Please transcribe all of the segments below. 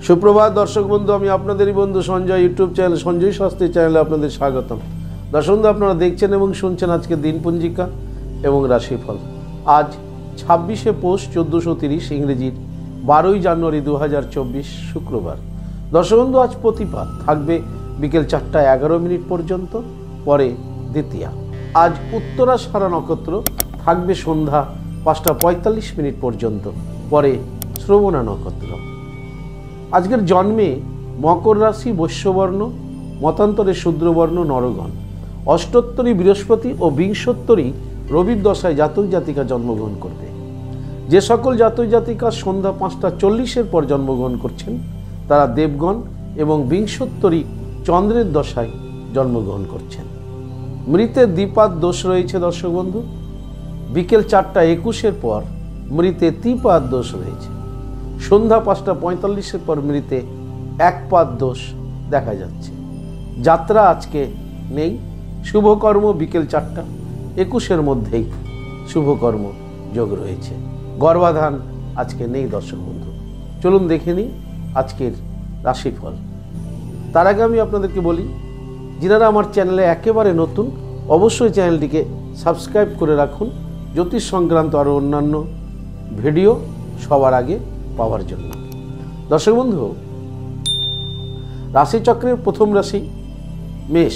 সুপ্রভাত দর্শক বন্ধু, আমি আপনাদেরই বন্ধু সঞ্জয়। ইউটিউব চ্যানেল সঞ্জয় শাস্ত্রী চ্যানেলে আপনাদের স্বাগতম। দর্শক বন্ধু, আপনারা দেখছেন এবং শুনছেন আজকে দিনপঞ্জিকা এবং রাশিফল। আজ 26শে পৌষ 1430, ইংরেজির 12ই জানুয়ারি 2024, শুক্রবার। দর্শক বন্ধু, আজ প্রতিপাদ থাকবে বিকেল 4:11 পর্যন্ত, পরে দ্বিতীয়া। আজ উত্তরাষাঢ়া নক্ষত্র থাকবে সন্ধ্যা 5:45 পর্যন্ত, পরে শ্রবণা নক্ষত্র। আজকের জন্মে মকর রাশি, বৈশ্যবর্ণ, মতান্তরে শূদ্রবর্ণ নরগণ। অষ্টোত্তরী বৃহস্পতি ও বিংশোত্তরী রবির দশায় জাতক জাতিকা জন্মগ্রহণ করবে। যে সকল জাতক জাতিকা সন্ধ্যা 5:40 পর জন্মগ্রহণ করছেন তারা দেবগণ এবং বিংশোত্তরী চন্দ্রের দশায় জন্মগ্রহণ করছেন। মৃতের দ্বিপাদ দোষ রয়েছে দর্শক বন্ধু। বিকেল 4:21 পর মৃতে ত্রিপাদ দোষ রয়েছে। সন্ধ্যা 5:45 পর মৃতে একপাদ দোষ দেখা যাচ্ছে। যাত্রা আজকে নেই। শুভকর্ম বিকেল 4:21 মধ্যেই শুভকর্ম যোগ রয়েছে। গর্ভাধান আজকে নেই দর্শক বন্ধু। চলুন দেখে নিই আজকের রাশিফল। তার আগে আমি আপনাদেরকে বলি, যারা আমার চ্যানেলে একেবারে নতুন, অবশ্যই চ্যানেলটিকে সাবস্ক্রাইব করে রাখুন জ্যোতিষ সংক্রান্ত আরও অন্যান্য ভিডিও সবার আগে পাওয়ার জন্য। দর্শক বন্ধু, রাশিচক্রের প্রথম রাশি মেষ।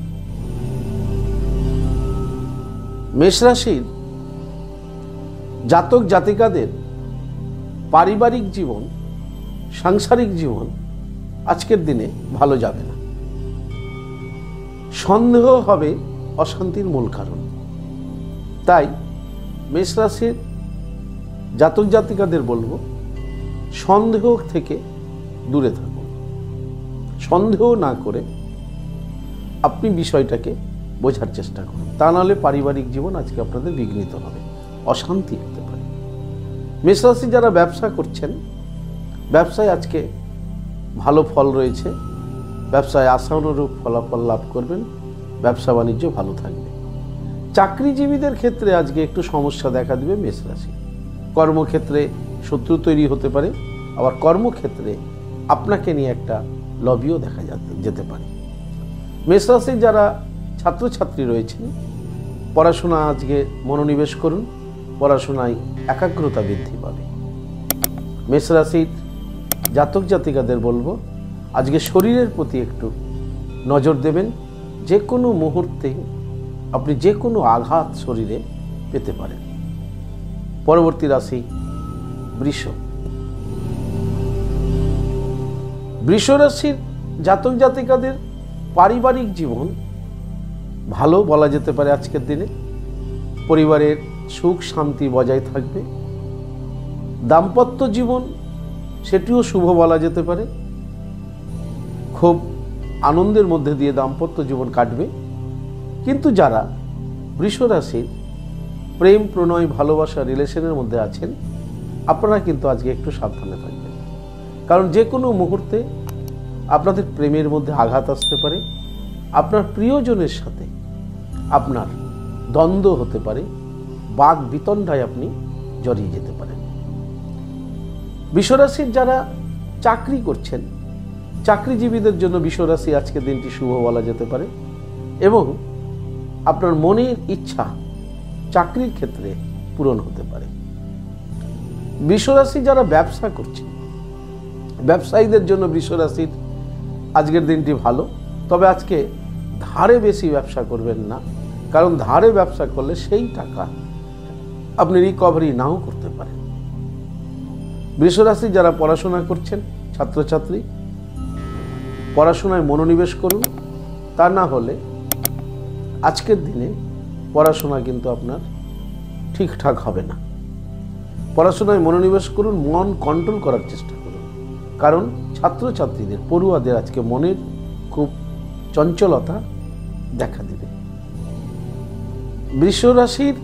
মেষ রাশির জাতক জাতিকাদের পারিবারিক জীবন, সাংসারিক জীবন আজকের দিনে ভালো যাবে না। সন্দেহ হবে অশান্তির মূল কারণ। তাই মেষ রাশির জাতক জাতিকাদের বলবো, সন্দেহ থেকে দূরে থাকুন। সন্দেহ না করে আপনি বিষয়টাকে বোঝার চেষ্টা করুন। তা নাহলে পারিবারিক জীবন আজকে আপনাদের বিঘ্নিত হবে, অশান্তি হতে পারে। মেষ রাশি যারা ব্যবসা করছেন, ব্যবসায় আজকে ভালো ফল রয়েছে। ব্যবসায় আশানুরূপ ফলাফল লাভ করবেন। ব্যবসা বাণিজ্য ভালো থাকবে। চাকরিজীবীদের ক্ষেত্রে আজকে একটু সমস্যা দেখা দিবে মেষ রাশি। কর্মক্ষেত্রে শত্রু তৈরি হতে পারে, আবার কর্মক্ষেত্রে আপনাকে নিয়ে একটা লবিও দেখা যেতে পারে। মেষ রাশির যারা ছাত্রছাত্রী রয়েছেন, পড়াশোনা আজকে মনোনিবেশ করুন। পড়াশোনায় একাগ্রতা বৃদ্ধি পাবে। মেষ রাশির জাতক জাতিকাদের বলবো, আজকে শরীরের প্রতি একটু নজর দেবেন। যে কোনো মুহূর্তে আপনি যে কোনো আঘাত শরীরে পেতে পারেন। পরবর্তী রাশি বৃষ। বৃষ রাশির জাতক জাতিকাদের পারিবারিক জীবন ভালো বলা যেতে পারে। আজকের দিনে পরিবারের সুখ শান্তি বজায় থাকবে। দাম্পত্য জীবন সেটিও শুভ বলা যেতে পারে। খুব আনন্দের মধ্যে দিয়ে দাম্পত্য জীবন কাটবে। কিন্তু যারা বৃষ রাশির প্রেম, প্রণয়, ভালোবাসা, রিলেশনের মধ্যে আছেন, আপনারা কিন্তু আজকে একটু সাবধানে থাকবেন। কারণ যে কোনো মুহূর্তে আপনাদের প্রেমের মধ্যে আঘাত আসতে পারে। আপনার প্রিয়জনের সাথে আপনার দ্বন্দ্ব হতে পারে। বাক বিতণ্ডায় আপনি জড়িয়ে যেতে পারেন। বৃষ রাশির যারা চাকরি করছেন, চাকরিজীবীদের জন্য বৃষ রাশি আজকের দিনটি শুভ বলা যেতে পারে এবং আপনার মনের ইচ্ছা চাকরির ক্ষেত্রে পূরণ হতে পারে। বৃষ রাশি যারা ব্যবসা করছে, ব্যবসায়ীদের জন্য বৃষ রাশির আজকের দিনটি ভালো। তবে আজকে ধারে বেশি ব্যবসা করবেন না, কারণ ধারে ব্যবসা করলে সেই টাকা আপনি রিকভারি নাও করতে পারেন। বৃষ রাশি যারা পড়াশোনা করছেন, ছাত্রছাত্রী, পড়াশোনায় মনোনিবেশ করুন। তা না হলে আজকের দিনে পড়াশোনা কিন্তু আপনার ঠিকঠাক হবে না। পড়াশোনায় মনোনিবেশ করুন, মন কন্ট্রোল করার চেষ্টা করুন। কারণ ছাত্রছাত্রীদের, পড়ুয়াদের আজকে মনের খুব চঞ্চলতা দেখা দিবে। বৃষ রাশির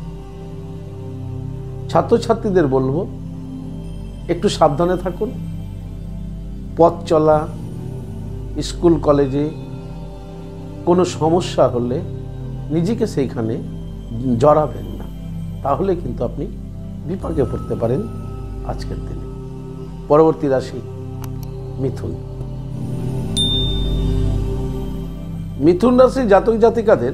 ছাত্রছাত্রীদের বলবো, একটু সাবধানে থাকুন। পথ চলা, স্কুল কলেজে কোনো সমস্যা হলে নিজেকে সেইখানে জড়াবেন না, তাহলে কিন্তু আপনি বিপাকে পড়তে পারেন আজকের দিনে। পরবর্তী রাশি মিথুন। মিথুন রাশির জাতক জাতিকাদের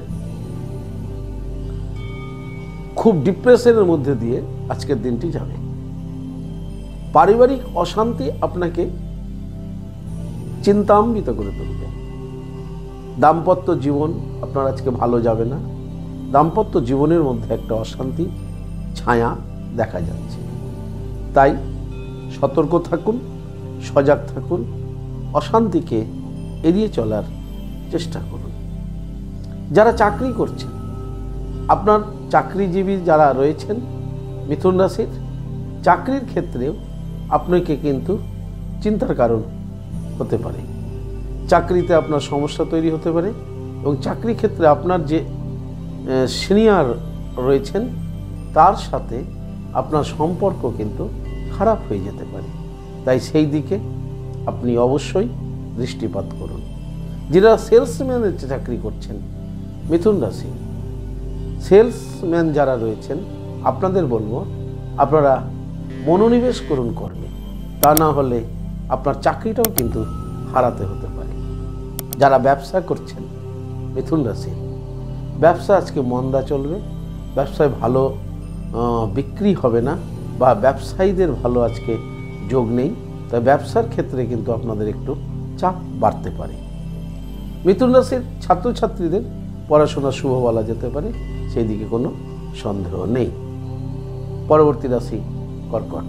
খুব ডিপ্রেশনের মধ্যে দিয়ে আজকের দিনটি যাবে। পারিবারিক অশান্তি আপনাকে চিন্তান্বিত করে তুলবে। দাম্পত্য জীবন আপনার আজকে ভালো যাবে না। দাম্পত্য জীবনের মধ্যে একটা অশান্তি ছায়া দেখা যাচ্ছে। তাই সতর্ক থাকুন, সজাগ থাকুন, অশান্তিকে এড়িয়ে চলার চেষ্টা করুন। যারা চাকরি করছেন, আপনার চাকরিজীবী যারা রয়েছেন মিথুন রাশির, চাকরির ক্ষেত্রেও আপনাকে কিন্তু চিন্তার কারণ হতে পারে। চাকরিতে আপনার সমস্যা তৈরি হতে পারে এবং চাকরি ক্ষেত্রে আপনার যে সিনিয়র রয়েছেন তার সাথে আপনার সম্পর্ক কিন্তু খারাপ হয়ে যেতে পারে। তাই সেই দিকে আপনি অবশ্যই দৃষ্টিপাত করুন। যারা সেলসম্যানের চাকরি করছেন মিথুন রাশি, সেলসম্যান যারা রয়েছেন আপনাদের বলবো আপনারা মনোনিবেশ করুন কর্মে, তা না হলে আপনার চাকরিটাও কিন্তু হারাতে হতে পারে। যারা ব্যবসা করছেন মিথুন রাশি, ব্যবসা আজকে মন্দা চলবে, ব্যবসায় ভালো বিক্রি হবে না বা ব্যবসায়ীদের ভালো আজকে যোগ নেই। তাই ব্যবসার ক্ষেত্রে কিন্তু আপনাদের একটু চাপ বাড়তে পারে। মিথুন রাশির ছাত্রছাত্রীদের পড়াশোনা শুভ বলা যেতে পারে, সেই দিকে কোনো সন্দেহ নেই। পরবর্তী রাশি কর্কট।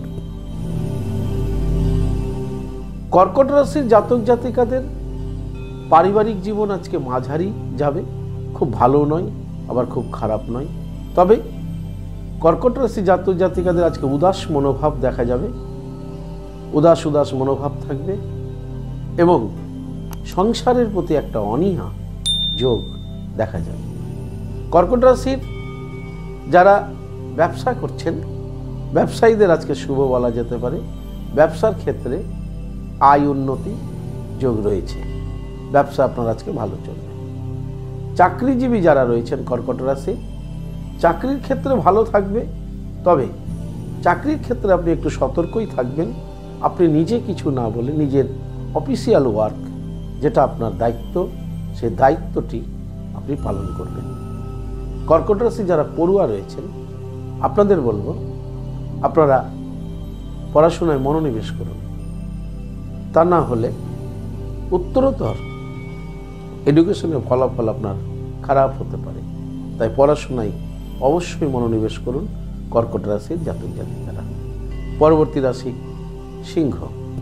কর্কট রাশির জাতক জাতিকাদের পারিবারিক জীবন আজকে মাঝারি যাবে, খুব ভালো নয় আবার খুব খারাপ নয়। তবে কর্কট রাশির জাতক জাতিকাদের আজকে উদাস মনোভাব দেখা যাবে, উদাস মনোভাব থাকবে এবং সংসারের প্রতি একটা অনীহা যোগ দেখা যাবে। কর্কট রাশির যারা ব্যবসা করছেন, ব্যবসায়ীদের আজকে শুভ বলা যেতে পারে। ব্যবসার ক্ষেত্রে আয় উন্নতি যোগ রয়েছে, ব্যবসা আপনার আজকে ভালো চলবে। চাকরিজীবী যারা রয়েছেন কর্কট রাশি, চাকরির ক্ষেত্রে ভালো থাকবে, তবে চাকরির ক্ষেত্রে আপনি একটু সতর্কই থাকবেন। আপনি নিজে কিছু না বলে নিজের অফিসিয়াল ওয়ার্ক যেটা আপনার দায়িত্ব, সেই দায়িত্বটি আপনি পালন করবেন। কর্কট রাশি যারা পড়ুয়া রয়েছেন আপনাদের বলবো আপনারা পড়াশোনায় মনোনিবেশ করুন, তা না হলে উত্তরোত্তর এডুকেশনের ফলাফল আপনার খারাপ হতে পারে। তাই পড়াশোনায় অবশ্যই মনোনিবেশ করুন কর্কট রাশির জাতক জাতিকারা। পরবর্তী রাশি সিংহ।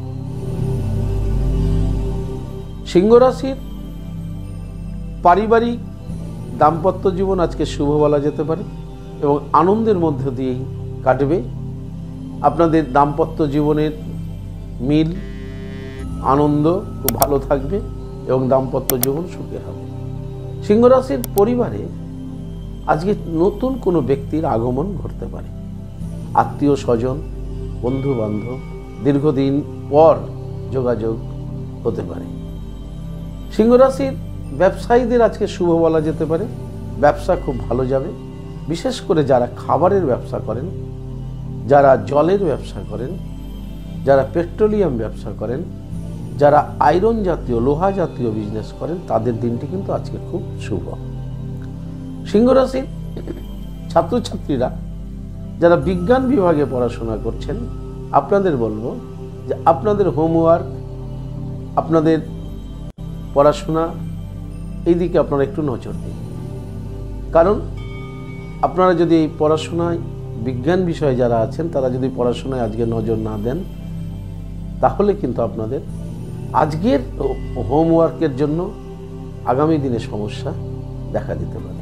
সিংহ রাশির পারিবারিক দাম্পত্য জীবন আজকে শুভ বলা যেতে পারে এবং আনন্দের মধ্য দিয়েই কাটবে। আপনাদের দাম্পত্য জীবনের মিল আনন্দ খুব ভালো থাকবে এবং দাম্পত্য জীবন সুখের হবে। সিংহ রাশির পরিবারে আজকে নতুন কোনো ব্যক্তির আগমন ঘটতে পারে। আত্মীয় স্বজন, বন্ধু বান্ধব দীর্ঘদিন পর যোগাযোগ হতে পারে। সিংহ রাশির ব্যবসায়ীদের আজকে শুভ বলা যেতে পারে, ব্যবসা খুব ভালো যাবে। বিশেষ করে যারা খাবারের ব্যবসা করেন, যারা জলের ব্যবসা করেন, যারা পেট্রোলিয়াম ব্যবসা করেন, যারা আয়রন জাতীয় লোহা জাতীয় বিজনেস করেন, তাদের দিনটি কিন্তু আজকে খুব শুভ। সিংহ রাশির ছাত্রছাত্রীরা যারা বিজ্ঞান বিভাগে পড়াশোনা করছেন আপনাদের বলবো যে আপনাদের হোমওয়ার্ক, আপনাদের পড়াশোনা এই দিকে আপনারা একটু নজর দিন। কারণ আপনারা যদি এই পড়াশোনায় বিজ্ঞান বিষয়ে যারা আছেন তারা যদি পড়াশোনায় আজকে নজর না দেন তাহলে কিন্তু আপনাদের আজকের হোমওয়ার্কের জন্য আগামী দিনে সমস্যা দেখা দিতে পারে।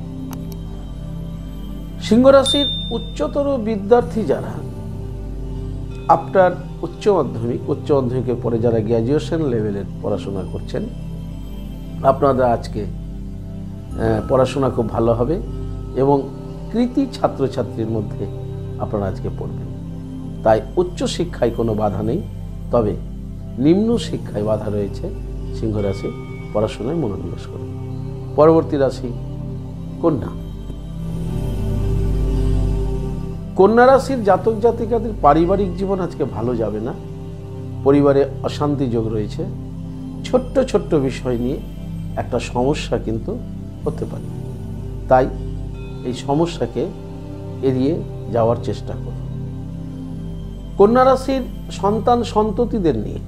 সিংহ রাশির উচ্চতর বিদ্যার্থী যারা আফটার উচ্চ মাধ্যমিকের পরে যারা গ্র্যাজুয়েশন লেভেলের পড়াশোনা করছেন আপনারা আজকে পড়াশোনা খুব ভালো হবে এবং কৃতি ছাত্রছাত্রীর মধ্যে আপনারা আজকে পড়বেন। তাই উচ্চ শিক্ষায় কোনো বাধা নেই, তবে নিম্ন শিক্ষায় বাধা রয়েছে। সিংহ রাশি পড়াশোনায় মনোনিবেশ করুন। পরবর্তী রাশি কন্যা। কন্যা রাশির জাতক জাতিকাদের পারিবারিক জীবন আজকে ভালো যাবে না, পরিবারে অশান্তি যোগ রয়েছে, ছোট্ট ছোট্ট বিষয় নিয়ে একটা সমস্যা কিন্তু হতে পারে। তাই এই সমস্যাকে এড়িয়ে যাওয়ার চেষ্টা করুন। কন্যা রাশির সন্তান সন্ততিদের নিয়ে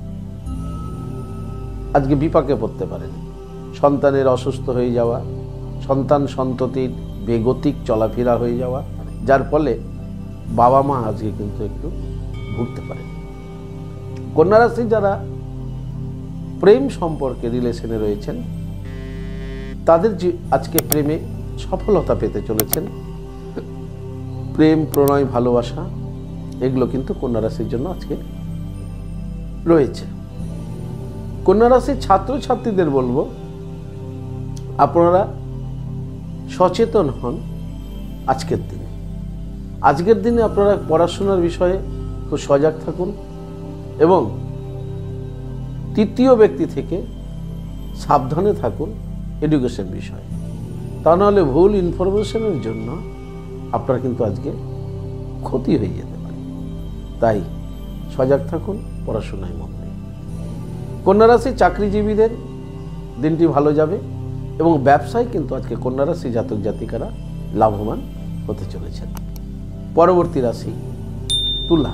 আজকে বিপাকে পড়তে পারেন। সন্তানের অসুস্থ হয়ে যাওয়া, সন্তান সন্ততির বেগতিক চলাফেরা হয়ে যাওয়া, যার ফলে বাবা মা আজকে কিন্তু একটু ভুগতে পারেন। কন্যা রাশি যারা প্রেম সম্পর্কে রিলেশনে রয়েছেন, তাদের যে আজকে প্রেমে সফলতা পেতে চলেছেন। প্রেম, প্রণয়, ভালোবাসা এগুলো কিন্তু কন্যা রাশির জন্য আজকে রয়েছে। কন্যা রাশির ছাত্রছাত্রীদের বলবো, আপনারা সচেতন হন আজকের দিনে। আজকের দিনে আপনারা পড়াশোনার বিষয়ে খুব সজাগ থাকুন এবং তৃতীয় ব্যক্তি থেকে সাবধানে থাকুন এডুকেশন বিষয়ে। তা নাহলে ভুল ইনফরমেশনের জন্য আপনার কিন্তু আজকে ক্ষতি হয়ে যেতে পারে। তাই সজাগ থাকুন, পড়াশোনায় মন দিন। কন্যা রাশির চাকরিজীবীদের দিনটি ভালো যাবে এবং ব্যবসায় কিন্তু আজকে কন্যা রাশি জাতক জাতিকারা লাভবান হতে চলেছেন। পরবর্তী রাশি তুলা।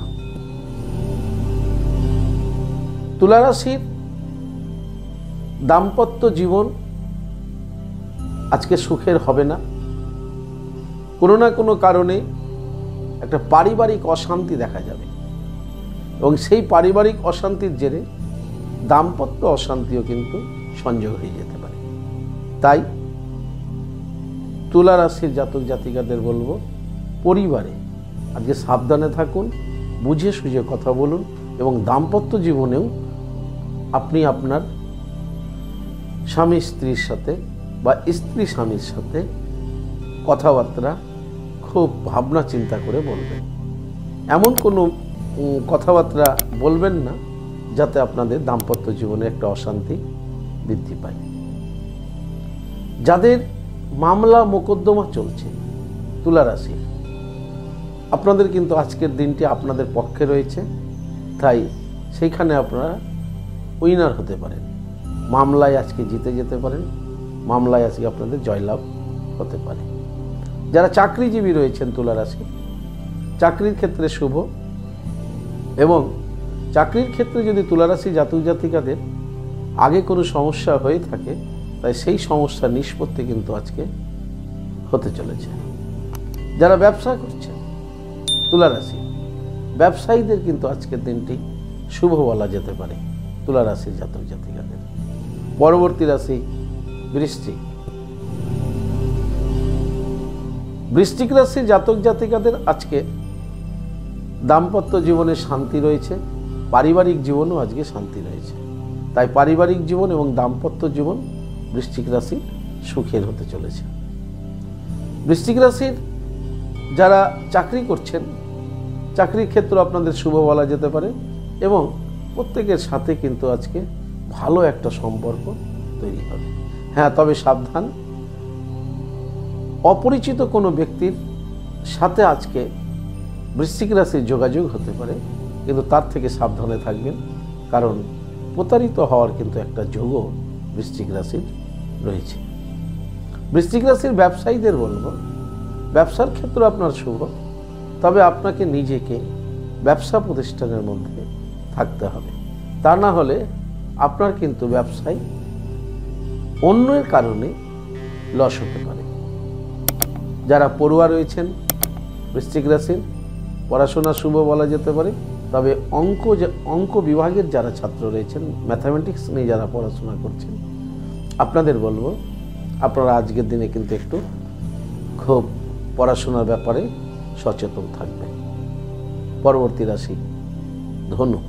তুলা রাশির দাম্পত্য জীবন আজকে সুখের হবে না। কোনো না কোনো কারণে একটা পারিবারিক অশান্তি দেখা যাবে এবং সেই পারিবারিক অশান্তির জেরে দাম্পত্য অশান্তিও কিন্তু সংযোগ হয়ে যেতে পারে। তাই তুলা রাশির জাতক জাতিকাদের বলবো, পরিবারে আজকে সাবধানে থাকুন, বুঝে সুঝে কথা বলুন এবং দাম্পত্য জীবনেও আপনি আপনার স্বামী স্ত্রীর সাথে বা স্ত্রী স্বামীর সাথে কথাবার্তা খুব ভাবনা চিন্তা করে বলবেন। এমন কোনো কথাবার্তা বলবেন না যাতে আপনাদের দাম্পত্য জীবনে একটা অশান্তি বৃদ্ধি পায়। যাদের মামলা মোকদ্দমা চলছে তুলা রাশির, আপনাদের কিন্তু আজকের দিনটি আপনাদের পক্ষে রয়েছে, তাই সেইখানে আপনারা উইনার হতে পারেন। মামলায় আজকে জিতে যেতে পারেন, মামলায় আজকে আপনাদের জয়লাভ হতে পারে। যারা চাকরিজীবী রয়েছেন তুলা রাশি, চাকরির ক্ষেত্রে শুভ এবং চাকরির ক্ষেত্রে যদি তুলা রাশি জাতক জাতিকাদের আগে কোনো সমস্যা হয়ে থাকে, তাই সেই সমস্যার নিষ্পত্তি কিন্তু আজকে হতে চলেছে। যারা ব্যবসা করছেন তুলা রাশি, ব্যবসায়ীদের কিন্তু আজকের দিনটি শুভ বলা যেতে পারে তুলা রাশির জাতক জাতিকাদের। পরবর্তী রাশি বৃশ্চিক। বৃশ্চিক রাশির জাতক জাতিকাদের আজকে দাম্পত্য জীবনে শান্তি রয়েছে, পারিবারিক জীবনও আজকে শান্তি রয়েছে। তাই পারিবারিক জীবন এবং দাম্পত্য জীবন বৃশ্চিক রাশির সুখের হতে চলেছে। বৃশ্চিক রাশির যারা চাকরি করছেন, চাকরির ক্ষেত্র আপনাদের শুভ বলা যেতে পারে এবং প্রত্যেকের সাথে কিন্তু আজকে ভালো একটা সম্পর্ক তৈরি হবে। হ্যাঁ, তবে সাবধান, অপরিচিত কোনো ব্যক্তির সাথে আজকে বৃশ্চিক রাশির যোগাযোগ হতে পারে, কিন্তু তার থেকে সাবধানে থাকবেন, কারণ প্রতারিত হওয়ার কিন্তু একটা যোগও বৃশ্চিক রাশির রয়েছে। বৃশ্চিক রাশির ব্যবসায়ীদের বলবো, ব্যবসার ক্ষেত্রে আপনার শুভ, তবে আপনাকে নিজেকে ব্যবসা প্রতিষ্ঠানের মধ্যে থাকতে হবে। তা না হলে আপনার কিন্তু ব্যবসায় অন্যের কারণে লস হতে পারে। যারা পড়ুয়া রয়েছেন বৃশ্চিক রাশির, পড়াশোনা শুভ বলা যেতে পারে, তবে অঙ্ক বিভাগের যারা ছাত্র রয়েছেন, ম্যাথামেটিক্স নিয়ে যারা পড়াশোনা করছেন, আপনাদের বলবো আপনারা আজকের দিনে কিন্তু একটু খুব পড়াশোনার ব্যাপারে সচেতন থাকবেন। পরবর্তী রাশি ধনু।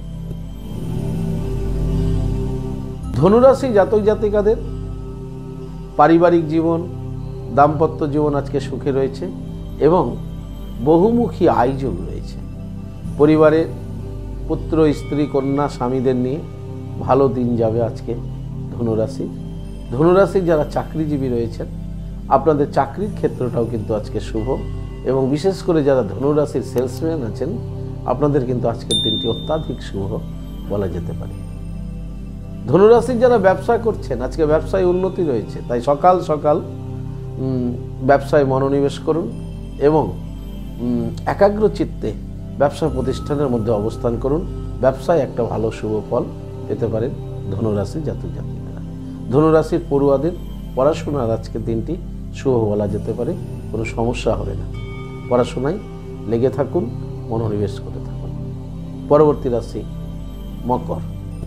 ধনুরাশি জাতক জাতিকাদের পারিবারিক জীবন, দাম্পত্য জীবন আজকে সুখে রয়েছে এবং বহুমুখী আয়োজন রয়েছে। পরিবারের পুত্র, স্ত্রী, কন্যা, স্বামীদের নিয়ে ভালো দিন যাবে আজকে ধনুরাশির। ধনুরাশির যারা চাকরিজীবী রয়েছেন, আপনাদের চাকরির ক্ষেত্রটাও কিন্তু আজকে শুভ এবং বিশেষ করে যারা ধনুরাশির সেলসম্যান আছেন, আপনাদের কিন্তু আজকের দিনটি অত্যাধিক শুভ। বলা যেতে পারে। ধনুরাশির যারা ব্যবসা করছেন আজকে ব্যবসায় উন্নতি রয়েছে, তাই সকাল সকাল ব্যবসায় মনোনিবেশ করুন এবং একাগ্র চিত্তে ব্যবসা প্রতিষ্ঠানের মধ্যে অবস্থান করুন। ব্যবসায় একটা ভালো শুভ ফল পেতে পারেন ধনুরাশির জাতক জাতিকারা। ধনুরাশির পড়ুয়াদের পড়াশোনার আজকের দিনটি শুভ বলা যেতে পারে, কোনো সমস্যা হবে না। পড়াশোনায় লেগে থাকুন, মনোনিবেশ করে থাকুন। পরবর্তী রাশি মকর।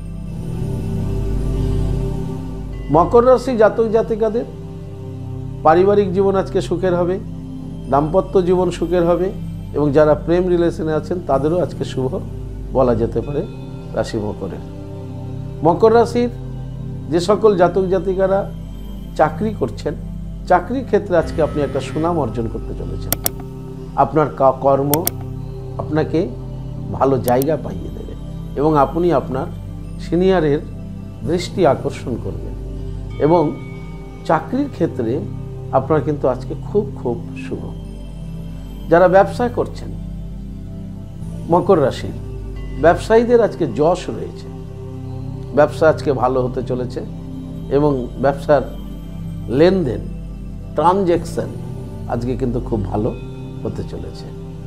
মকর রাশি জাতক জাতিকাদের পারিবারিক জীবন আজকে সুখের হবে, দাম্পত্য জীবন সুখের হবে এবং যারা প্রেম রিলেশনে আছেন তাদেরও আজকে শুভ বলা যেতে পারে রাশি মকরের। মকর রাশির যে সকল জাতক জাতিকারা চাকরি করছেন, চাকরির ক্ষেত্রে আজকে আপনি একটা সুনাম অর্জন করতে চলেছেন। আপনার কর্ম আপনাকে ভালো জায়গা পাইয়ে দেবে এবং আপনি আপনার সিনিয়রের দৃষ্টি আকর্ষণ করবেন এবং চাকরির ক্ষেত্রে আপনার কিন্তু আজকে খুব খুব শুভ। যারা ব্যবসা করছেন মকর রাশির ব্যবসায়ীদের আজকে যশ রয়েছে, ব্যবসা আজকে ভালো হতে চলেছে এবং ব্যবসার লেনদেন ট্রানজ্যাকশন আজকে কিন্তু খুব ভালো হতে চলেছে।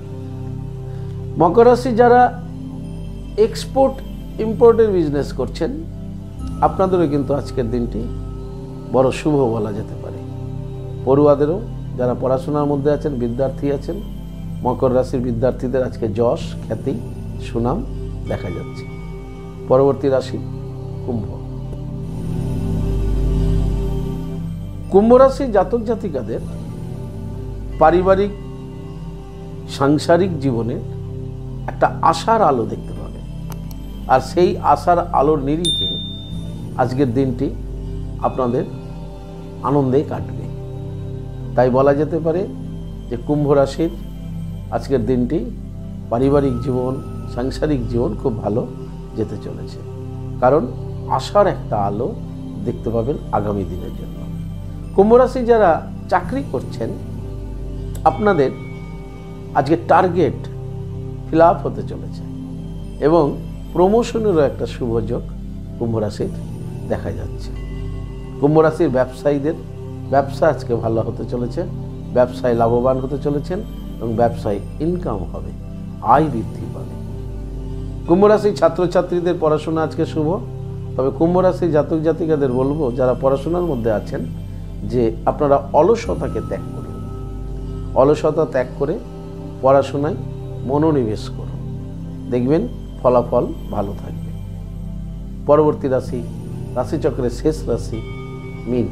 মকর রাশি যারা এক্সপোর্ট ইম্পোর্টের বিজনেস করছেন আপনাদেরও কিন্তু আজকের দিনটি বড় শুভ বলা যেতে পারে। পড়ুয়াদেরও যারা পড়াশোনার মধ্যে আছেন, বিদ্যার্থী আছেন, মকর রাশির বিদ্যার্থীদের আজকে যশ খ্যাতি সুনাম দেখা যাচ্ছে। পরবর্তী রাশি কুম্ভ। কুম্ভ রাশির জাতক জাতিকাদের পারিবারিক সাংসারিক জীবনে একটা আশার আলো দেখতে পাবে আর সেই আশার আলোর নিরিখে আজকের দিনটি আপনাদের আনন্দে কাটবে। তাই বলা যেতে পারে যে কুম্ভ রাশির আজকের দিনটি পারিবারিক জীবন সাংসারিক জীবন খুব ভালো যেতে চলেছে, কারণ আশার একটা আলো দেখতে পাবেন আগামী দিনের জন্য। কুম্ভ রাশি যারা চাকরি করছেন আপনাদের আজকে টার্গেট ফিল আপ হতে চলেছে এবং প্রমোশনেরও একটা শুভ যোগ কুম্ভ রাশির দেখা যাচ্ছে। কুম্ভ রাশির ব্যবসায়ীদের ব্যবসা আজকে ভালো হতে চলেছে, ব্যবসায় লাভবান হতে চলেছেন এবং ব্যবসায় ইনকাম হবে, আয় বৃদ্ধি পাবে। কুম্ভ রাশির ছাত্রছাত্রীদের পড়াশোনা আজকে শুভ, তবে কুম্ভ রাশির জাতক জাতিকাদের বলবো যারা পড়াশোনার মধ্যে আছেন যে আপনারা অলসতাকে ত্যাগ করুন, অলসতা ত্যাগ করে পড়াশোনায় মনোনিবেশ করুন, দেখবেন ফলাফল ভালো থাকবে। পরবর্তী রাশি রাশিচক্রের শেষ রাশি মীন।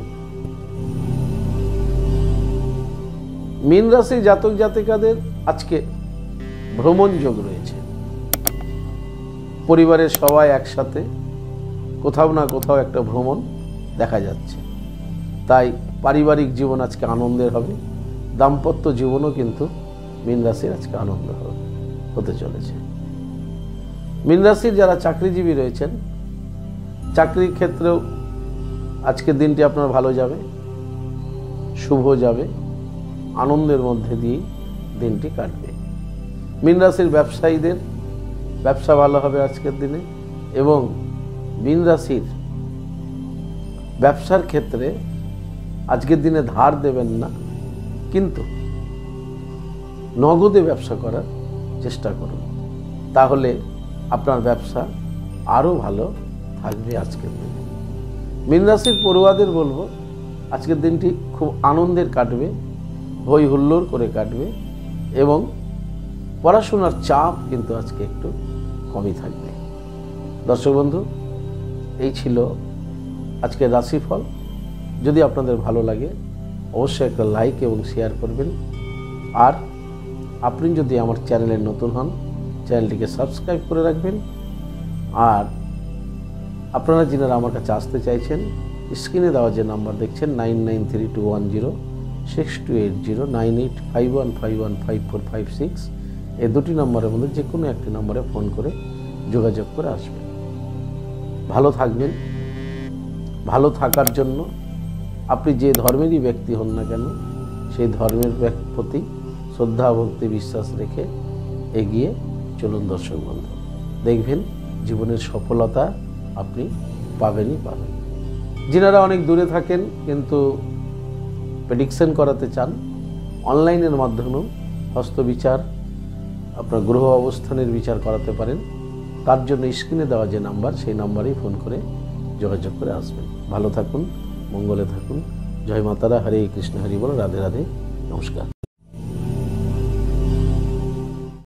মীন রাশির জাতক জাতিকাদের আজকে ভ্রমণ যোগ রয়েছে, পরিবারের সবাই একসাথে কোথাও না কোথাও একটা ভ্রমণ দেখা যাচ্ছে, তাই পারিবারিক জীবন আজকে আনন্দের হবে, দাম্পত্য জীবনও কিন্তু মীন রাশির আজকে আনন্দ হতে চলেছে। মীন রাশির যারা চাকরিজীবী রয়েছেন চাকরির ক্ষেত্রেও আজকের দিনটি আপনার ভালো যাবে, শুভ যাবে, আনন্দের মধ্যে দিয়েই দিনটি কাটবে। মীন রাশির ব্যবসায়ীদের ব্যবসা ভালো হবে আজকের দিনে এবং মীন রাশির ব্যবসার ক্ষেত্রে আজকের দিনে ধার দেবেন না, কিন্তু নগদে ব্যবসা করার চেষ্টা করুন, তাহলে আপনার ব্যবসা আরও ভালো থাকবে আজকের দিনে। মীন রাশির পড়ুয়াদের বলবো আজকের দিনটি খুব আনন্দের কাটবে, হই হুল্লোড় করে কাটবে এবং পড়াশোনার চাপ কিন্তু আজকে একটু কমই থাকবে। দর্শক বন্ধু, এই ছিল আজকের রাশিফল। যদি আপনাদের ভালো লাগে অবশ্যই একটা লাইক এবং শেয়ার করবেন, আর আপনি যদি আমার চ্যানেলে নতুন হন চ্যানেলটিকে সাবস্ক্রাইব করে রাখবেন। আর আপনারা যিনারা আমার কাছে আসতে চাইছেন স্ক্রিনে দেওয়া যে নাম্বার দেখছেন 9932106280 9851515456 এই দুটি নম্বরের মধ্যে যে কোনো একটি নম্বরে ফোন করে যোগাযোগ করে আসবেন। ভালো থাকবেন। ভালো থাকার জন্য আপনি যে ধর্মেরই ব্যক্তি হন না কেন সেই ধর্মের প্রতি শ্রদ্ধা ভক্তি বিশ্বাস রেখে এগিয়ে চলুন দর্শক বন্ধু, দেখবেন জীবনের সফলতা আপনি পাবেনই পাবেন। যিনারা অনেক দূরে থাকেন কিন্তু প্রেডিকশন করাতে চান, অনলাইনের মাধ্যমেও হস্তবিচার, আপনার গ্রহ অবস্থানের বিচার করাতে পারেন। তার জন্য স্ক্রিনে দেওয়া যে নাম্বার, সেই নাম্বারেই ফোন করে যোগাযোগ করে আসবেন। ভালো থাকুন, মঙ্গলে থাকুন। জয় মাতারা, হরে কৃষ্ণ, হরি বল, রাধে রাধে, নমস্কার।